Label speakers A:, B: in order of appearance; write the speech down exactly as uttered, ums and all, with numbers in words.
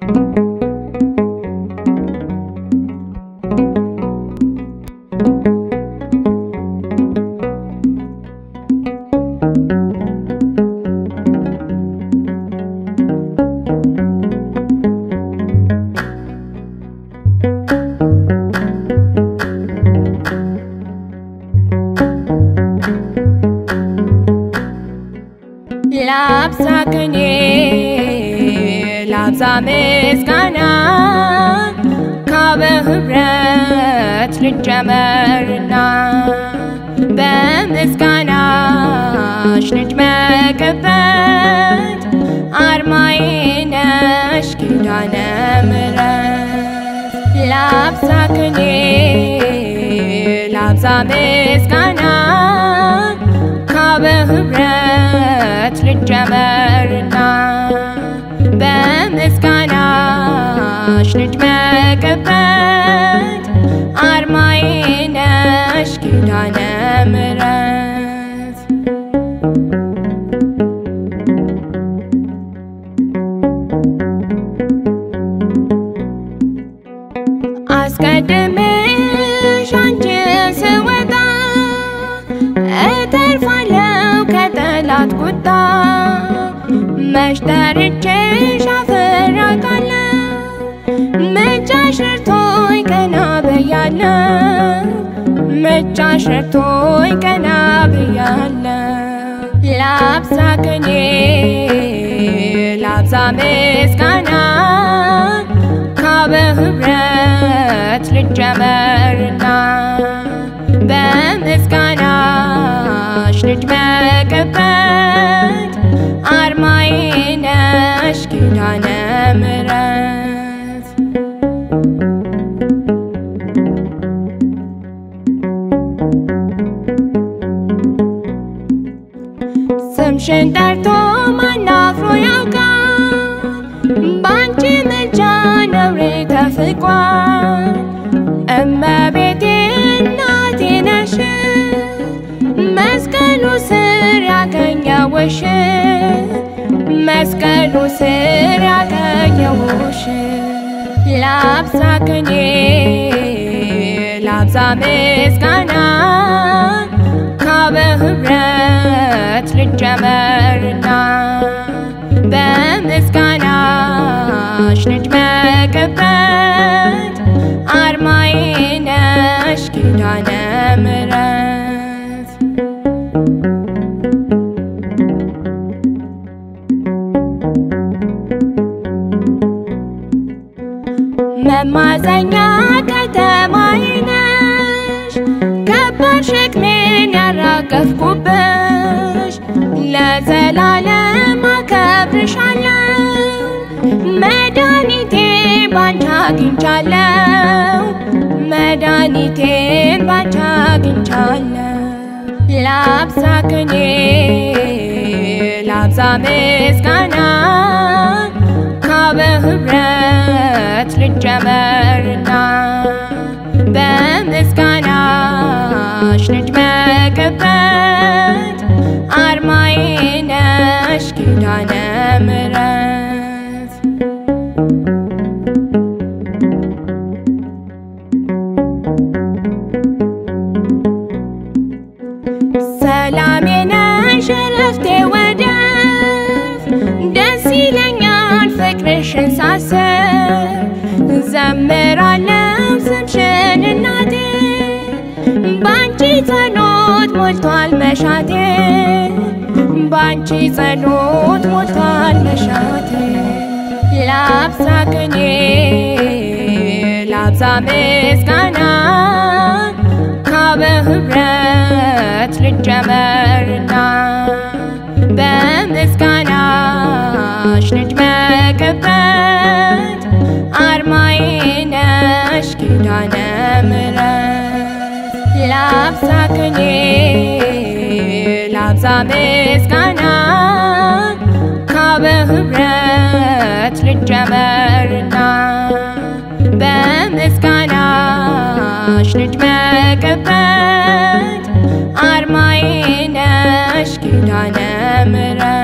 A: ላብሳከኔ ላብዛ ምስጋና ካበህብረት ልጀመርና በምስጋናሽ ልድመቅበት አርማዬ ነሽ ኪዳነ ምሕረት ላብሳከኔ ላብዛ ምስጋና ካበህብረት ልጀመርና በምስጋናሽ ልድመቅበት አርማዬ ነሽ ኪዳነ ምሕረት አስቀድሜሽ አንቺን ስወጣ እተርፋለሁ ከጠላት ቁጣ መች ጠርቼሽ አፈራቃለሁ ምልጃሽ ረድቶኝ ቀና ብያለሁ ምልጃሽ ረድቶኝ ቀና ብያለሁ ላብሳከኔ ላብዛ ምስጋና ካበህብረት ልጀመርና በምስጋናሽ ልድመቅበት አርማዬ ነሽ ኪዳነ ምሕረት ስምሽን ጠርቶ ማን አፍሮ ያውቃል ባንቺ ምልጃ ነውሬ ተፍቋል እመቤቴ እናቴ ነሽ መስቀሉ ስር ያገኘሁሽ መስቀሉ ስር ያገኘሁሽ ላብሳከኔ ላብዛ ምስጋና ካበህብረት ልጀመርና በምስጋናሽ ልድመቅበት አርማዬ ነሽ ኪዳነ ምሕረት መማፀኛ ከተማዬ ነሽ ከባድ ሸክሜን ያራገፍኩብሽ ለዘላለም አከብርሻለሁ መድኃኒቴ ባንቺ አግኝቻለሁ መድኃኒቴን ባንቺ አግኝቻለሁ ላብሳከኔ ላብዛ ምስጋና ካበህብረት ልጀመርና በምስጋናሽ ልድመቅበት አርማዬ ነሽ ኪዳነ ምሕረት ሰላሜ ነሽ እረፍቴ ወደፍ ደስ ይለኛል ፍቅርሽን ሳስብ ዘምራለሁ ስምሽን እናቴ ባንቺ ጸሎት ሞልቷል መሻቴ ባንቺ ጸሎት ሞልቷል መሻቴ ላብሳከኔ ላብዛ ምስጋና ካበህብረት ልጀመርና በምስጋናሽ ልድመቅበት አርማዬ ነሽ ኪዳነ ምሕረት ላብሳከኔ ላብዛ ምስጋና ካበህብረት ልጀመርና በምስጋናሽ ልድመቅበት አርማዬ ነሽ ኪዳነ ምሕረት